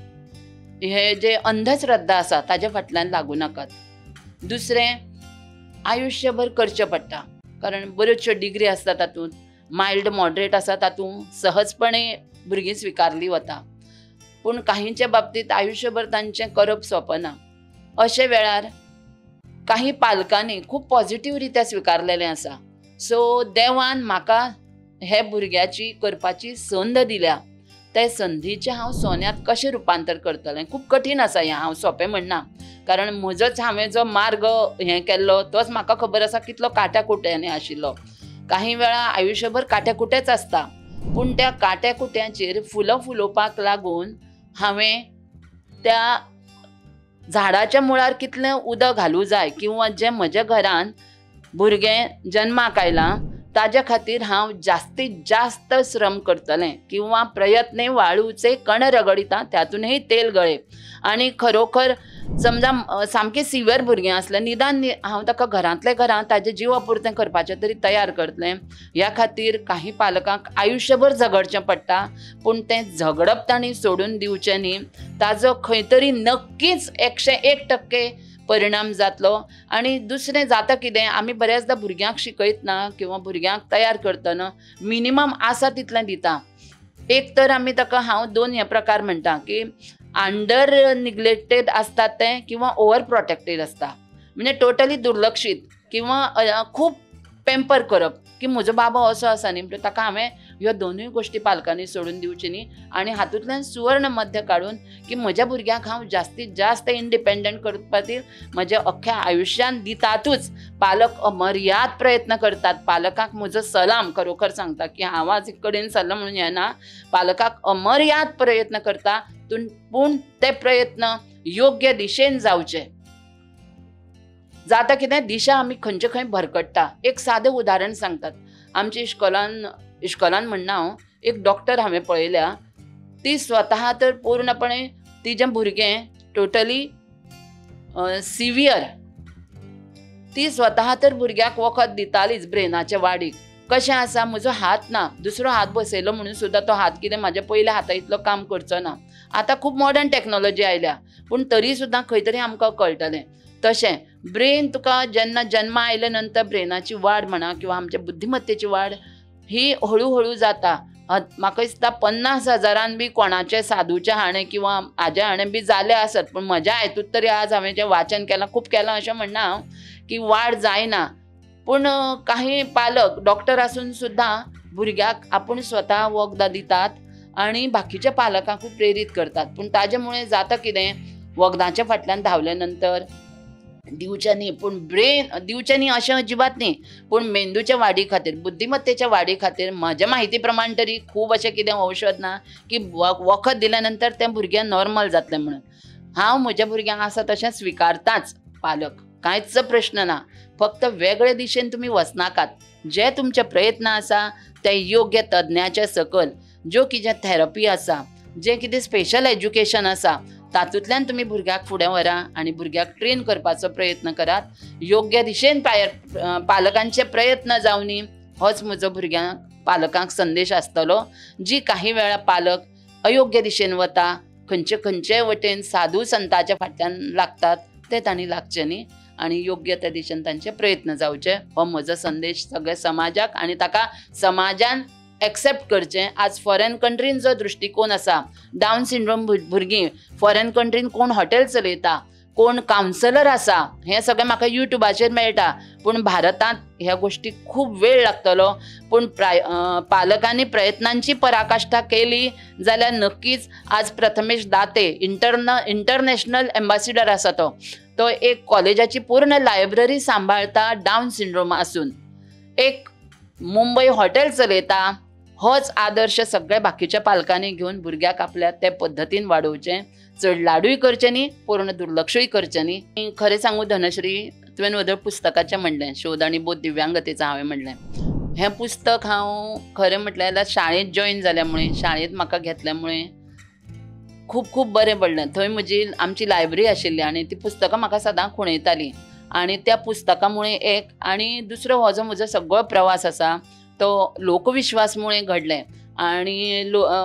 हे जे अंधश्रद्धा आसा ताजे फाटल्यान लागू नाकात. दुसरें आयुश्यभर करचें पडटा, कारण बऱ्योचश्यो डिग्री आसता तातूंत, मायल्ड मॉडरेट आसा तातूंत सहजपणे भुरगीं स्विकारली वता, पूण काहींच्या बाबतींत आयुश्यभर तांचें करप सोंपना. अशे वेळार काही पालकांनी खूब पॉझिटिव्ह रित्या स्विकारलेलें आसा. सो देवान म्हाका हे भुरग्याची करपाची संद दिल्या, ते संदीचें हांव सोन्यांत कशें रुपांतर करतलें. खूब कठीण आसा हें, हांव सोंपें म्हणना, कारण म्हजोच हांवें जो मार्ग हें केल्लो तोच म्हाका खबर आसा कितलो काट्याकुट्यांनी आशिल्लो. काही वेळा आयुश्यभर काट्याकुटेच आसता, पूण त्या काट्याकुट्यांचेर फुलां फुलोवपाक लागून हांवें त्या झाडाच्या मुळार कितलें उदक घालूं जाय किंवा जें म्हज्या घरान भुरगें जल्माक आयलां ताज्या खातीर हांव जास्तीत जास्त श्रम करतलें किंवा प्रयत्ने वाळूचे कण रगडिता त्यातूनही तेल गळे. आणि खरोखर समजा सामकें सिवियर भुरगें असलें निदान हांव ताका घरांतल्या घरांत ताजे जिवा पुरतें करपाचें तरी तयार करतलें. ह्या खातीर काही पालकांक आयुश्यभर झगडचें पडटा, पूण तें झगडप तांणी सोडून दिवचें न्ही. ताजो खंय तरी नक्कीच 101% परिणाम जातलो. आणि दुसरें जाता कितें, आमी बऱ्याचदा भुरग्यांक शिकयतना किंवा भुरग्यांक तयार करतना मिनिमम आसा तितलें दिता. एक तर आमी ताका हांव 2 हे प्रकार म्हणटा की अंडर निग्लेक्टेड असतात ते किंवा ओवर प्रोटेक्टेड असता, म्हणजे टोटली दुर्लक्षित किंवा खूब पेम्पर करप की म्हजो बाबा असो आसा न्ही. म्हणजे ताका हांवें ह्यो दोनूय गोश्टी पालकांनी सोडून दिवची न्ही आनी हातूंतल्यान सुवर्ण मध्य काडून की म्हज्या भुरग्यांक हांव जास्तीत जास्त इंडिपेंडंट करपा खातीर म्हज्या अख्ख्या आयुश्यान दितातूच. पालक अमर्याद प्रयत्न करतात. पालकांक म्हजो सलाम खरोखर सांगता की हांव आज कडेन सरलो म्हणून येना, पालकांक अमर्याद प्रयत्न करता, पूण ते प्रयत्न योग्य दिशेन जावचे. जाता कितें, दिशा आमी खंयचे खंय भरकटता. एक सादें उदाहरण सांगतात. आमच्या इश्कोलान म्हणना हांव, एक डॉक्टर हांवें पळयल्या, ती स्वता तर पूर्णपणे तिचें भुरगें टोटली सिवियर, ती स्वता तर भुरग्याक वखद दितालीच ब्रेनाच्या वाडीक. कशें आसा, म्हजो हात ना, दुसरो हात बसयलो म्हणून सुद्दां तो हात कितें म्हाज्या पयल्या हाता इतलो काम करचो ना. आतां खूब मॉडर्न टॅक्नॉलॉजी आयल्या, पूण तरी सुद्दां खंय तरी आमकां कळटलें तशें ब्रेन तुका जेन्ना जन्मा आयले नंतर ब्रेनाची वाड म्हणा किंवा आमच्या बुद्धिमत्तेची वाड ही हळू जाता. म्हाका दिसता 50,000 बी कोणाचे साधूचे हाणें किंवा हाजे हाणें बी जाले आसत, पूण म्हज्या हातूंत तरी आज हांवें जें वाचन केलां खूब केलां अशें म्हणना हांव की वाड जायना. पूण काही पालक डॉक्टर आसून सुद्दां भुरग्याक आपूण स्वता वखदां दितात आनी बाकीच्या पालकांकूय प्रेरीत करतात. पूण ताजे मुळे जाता कितें, वखदांच्या फाटल्यान धांवले नंतर दिवचें न्ही, पूण ब्रेन दिवचें न्ही अशें अजिबात न्ही, पूण मेंदूच्या वाडी खातीर बुद्धिमत्तेच्या वाडी खातीर म्हज्या म्हायती प्रमाण तरी खूब अशें कितें औषध ना की वखद दिल्या नंतर तें भुरगें नॉर्मल जातलें म्हणून. हांव म्हज्या भुरग्यांक आसा तशें स्विकारताच पालक, कांयच प्रश्न ना. फक्त वेगळे दिशेन तुमी वचनाकात. जे तुमचे प्रयत्न आसा ते योग्य तज्ञाचे सकल, ज्यो कितें थेरपी आसा, जें कितें स्पेशल एज्युकेशन आसा तातूंतल्यान तुमी भुरग्याक फुडें व्हरा आनी भुरग्याक ट्रेन करपाचो प्रयत्न करात. योग्य दिशेन पालकांचे प्रयत्न जावनी होच म्हजो भुरग्यांक पालकांक संदेश आसतलो. जी काही वेळा पालक अयोग्य दिशेन वता, खंयचे वटेन साधू संतांच्या फाटल्यान लागतात ते तांणी लागचे न्ही आनी योग्य त्या दिशेन तांचे प्रयत्न जावचे हो म्हजो संदेश सगळ्या समाजाक आनी ताका समाजान एक्सेप्ट करचें. आज फॉरेन कंट्रीन जो दृश्टिकोन आसा, डावन सिंड्रोम भुरगीं फॉरेन कंट्रीन कोण हॉटेल चलयता, कोण कावन्सलर आसा, हें सगळें म्हाका युट्यूबाचेर मेळटा. पूण भारतांत ह्या गोश्टी खूब वेळ लागतलो. पूण पालकांनी प्रयत्नांची पराकाष्ठा केली जाल्यार नक्कीच आज प्रथमेश दाते इंटरनॅशनल एम्बॅसिडर आसा तो एक कॉलेजाची पूर्ण लायब्ररी सांबाळता डावन सिंड्रोम आसून. एक मुंबई हॉटेल चलयता. होच आदर्श सगळ्या बाकीच्या पालकांनी घेवन भुरग्याक आपल्या ते पद्दतीन वाडोवचें. चड लाडूय करचें न्ही, पूर्ण दुर्लक्षूय करचें न्ही. खरें सांगू धनश्री, तुवें वदळ पुस्तकाचें म्हणलें, शोध आनी बोध दिव्यांगतेचें हांवें म्हणलें. हें पुस्तक हांव खरें म्हटलें जाल्यार शाळेंत जॉयन जाल्या मुळे, शाळेंत म्हाका घेतल्या मुळे खूब बरें पडलें. थंय आमची लायब्ररी आशिल्ली आनी ती पुस्तकां म्हाका सदां खुणयताली. आनी त्या पुस्तका मुळे एक आनी दुसरो हो जो म्हजो सगळो प्रवास आसा तो लोकविश्वास मुळे घडलें. आनी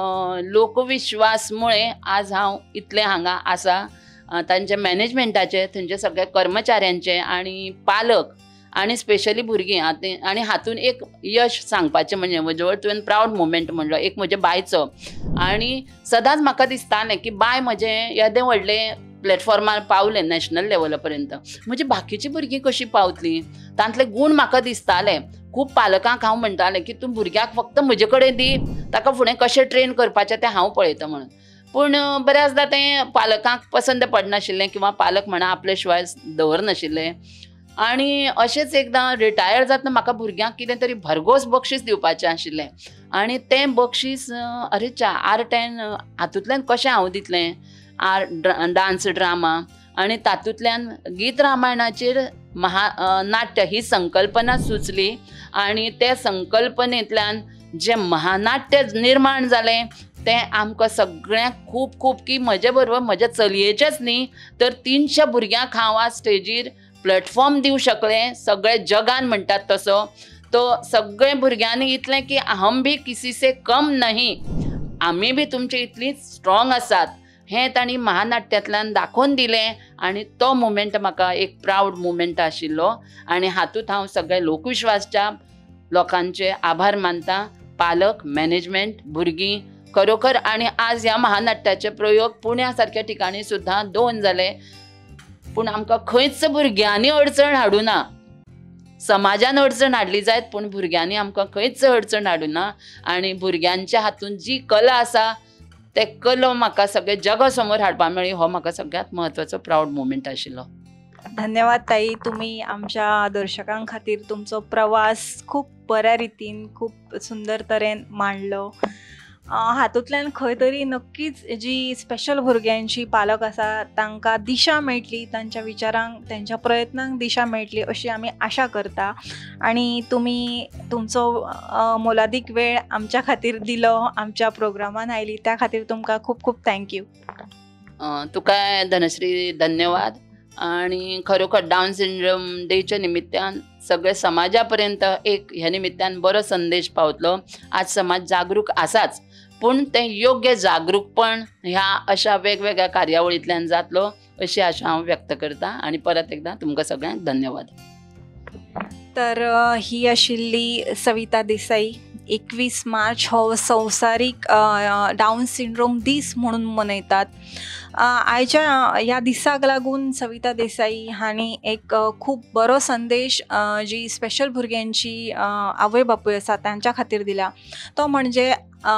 लोकविश्वास मुळे आज हांव इतलें हांगा आसा. तांचे मॅनेजमेंटाचे, थंयचे सगळे कर्मचाऱ्यांचे आनी पालक आनी स्पेशली भुरगीं आनी हातून एक यश सांगपाचें म्हणजे म्हजे तुवें प्रावड मुमेंट म्हणलो एक म्हजे बायचो. आनी सदांच म्हाका दिसतालें की बाय म्हजें येदें व्हडलें प्लॅटफॉर्मार पावलें नॅशनल लेवला पर्यंत, म्हणजे बाकीचीं भुरगीं कशीं पावतलीं, तांतले गूण म्हाका दिसताले. खूब पालकांक हांव म्हणटालें की तूं भुरग्याक फक्त म्हजे कडेन दी, ताका फुडें कशें ट्रेन करपाचें तें हांव पळयतां म्हणून. पूण बऱ्याचदा तें पालकांक पसंद पडनाशिल्लें किंवा पालक म्हणा आपले शिवाय दवरनाशिल्ले. आनी अशेंच एकदां रिटायर जातना म्हाका भुरग्यांक कितें तरी भरघोस बक्षीस दिवपाचें आशिल्लें आनी तें बक्षीस आर्ट एंड हातूंतल्यान कशें हांव दितलें, डान्स ड्रामा आनी तातूंतल्यान गीत रामायणाचेर नाट्य ही संकल्पना सुचली. आनी त्या संकल्पनेंतल्यान जें महानाट्य निर्माण जालें तें आमकां सगळ्यांक खूब की म्हजे बरोबर म्हज्या चलयेचेंच न्ही तर 300 भुरग्यांक हांव आज स्टेजीर प्लॅटफॉर्म दिवं शकलें. सगळे जगान म्हणटात तसो तो सगळे भुरग्यांनी इतलें की हम भी किसी से कम नहीं, आमी बी तुमचे इतलींच स्ट्रॉंग आसात हें तांणी महानाट्यांतल्यान दाखोवन दिलें. आनी तो मुमेंट म्हाका एक प्रावड मुमेंट आशिल्लो. आनी हातूंत हांव सगळे लोकविश्वासच्या लोकांचे आभार मानतां, पालक, मॅनेजमेंट, भुरगीं खरोखर. आनी आज ह्या महानाट्याचे प्रयोग पुण्या सारक्या ठिकाणी सुद्दां 2 जाले. पूण आमकां खंयच भुरग्यांनी अडचण हाडूं ना. समाजान अडचण हाडली जायत पूण भुरग्यांनी आमकां खंयच अडचण हाडूं ना. आनी भुरग्यांच्या हातूंत जी कला आसा ते कलो म्हाका सगळे जगा समोर हाडपा मेळ्ळी. हो म्हाका सगळ्यांत म्हत्वाचो प्रावड मुमेंट आशिल्लो. धन्यवाद ताई, तुम्ही आमच्या दर्शकां खातीर तुमचो प्रवास खूप बऱ्या रितीन खूप सुंदर तरेन मांडलो. हातूंतल्यान खंय तरी नक्कीच जी स्पेशल भुरग्यांची पालक आसा तांकां दिशा मेळटली, तांच्या विचारांक तांच्या प्रयत्नांक दिशा मेळटली अशी आमी आशा करता. आनी तुमी तुमचो मोलादीक वेळ आमच्या खातीर दिलो, आमच्या प्रोग्रामान आयली त्या खातीर तुमकां खूब खूब थँक्यू. तुका धनश्री धन्यवाद. आणि खरोखर डावन सिंड्रोम डेच्या निमित्तान सगळे समाजा पर्यंत एक ह्या निमित्तान बरो संदेश पावतलो. आज समाज जागरूक आसाच पूण तें योग्य जागरूकपण ह्या अशा वेगवेगळ्या कार्यावळींतल्यान जातलो अशी आशा हांव व्यक्त करतां आणि परत एकदां तुमकां सगळ्यांक धन्यवाद. तर ही आशिल्ली सविता देसाई. 21 मार्च हो संवसारीक डावन सिंड्रोम दीस म्हणून मनयतात. आयच्या ह्या दिसाक लागून सविता देसाई हांणी एक खूब बरो संदेश जी स्पेशल भुरग्यांची आवय बापूय आसा तांच्या खातीर दिला. तो म्हणजे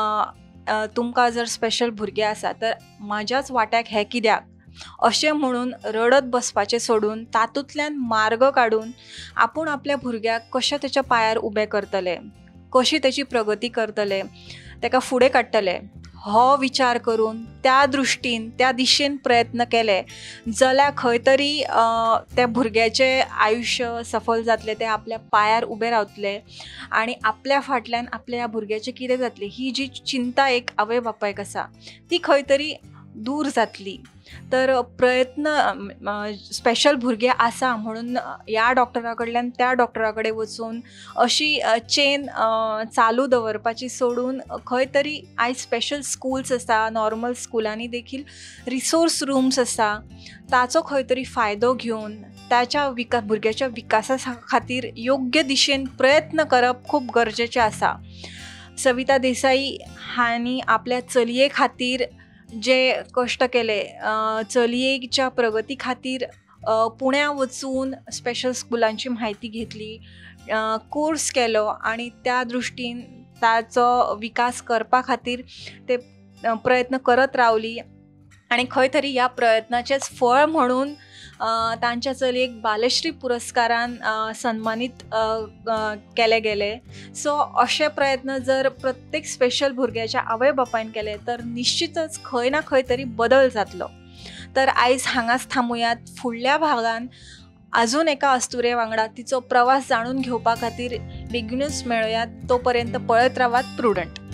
तुमकां जर स्पेशल भुरगे आसा तर म्हाज्याच वाट्याक हें कित्याक अशें म्हणून रडत बसपाचें सोडून तातूंतल्यान मार्ग काडून आपूण आपल्या भुरग्याक कशें तेच्या पांयार उबें करतले, कशी तेची प्रगती करतले, तेका फुडें काडटले हो विचार करून त्या दृश्टीन त्या दिशेन प्रयत्न केले जाल्यार खंय तरी त्या भुरग्याचें आयुश्य सफल जातलें, ते आपल्या पांयार उबे रावतले आनी आपल्या फाटल्यान आपल्या ह्या भुरग्याचें कितें जातलें ही जी चिंता एक आवय बापायक आसा ती खंय तरी दूर जातली. तर प्रयत्न स्पेशल भुरगे आसा म्हणून ह्या डॉक्टरा कडल्यान त्या डॉक्टरा कडेन वचून अशी चेन चालू दवरपाची सोडून खंय तरी आयज स्पेशल स्कूल्स आसा, नॉर्मल स्कुलांनी देखील रिसोर्स रूम्स आसा, ताचो खंय तरी फायदो घेवन त्याच्या भुरग्याच्या विकासा खातीर योग्य दिशेन प्रयत्न करप खूब गरजेचें आसा. सविता देसाई हांणी आपल्या चलये खातीर जे कश्ट केले, चलयेच्या प्रगती खातीर पुण्या वचून स्पेशल स्कुलांची म्हायती घेतली, कोर्स केलो आनी त्या दृश्टीन ताचो विकास करपा खातीर ते प्रयत्न करत रावली आनी खंय तरी ह्या प्रयत्नाचेंच फळ म्हणून तांच्या चलयेक बालश्री पुरस्कारान सन्मानीत केले गेले. सो अशे प्रयत्न जर प्रत्येक स्पेशल भुरग्याच्या आवय बापायन केले तर निश्चितच खंय ना खंय तरी बदल जातलो. तर आयज हांगाच थांबुयात. फुडल्या भागान अजून एका अस्तुरे वांगडा तिचो प्रवास जाणून घेवपा खातीर बेगीनूच मेळुयात. तोपर्यंत पळयत रावात प्रुडंट.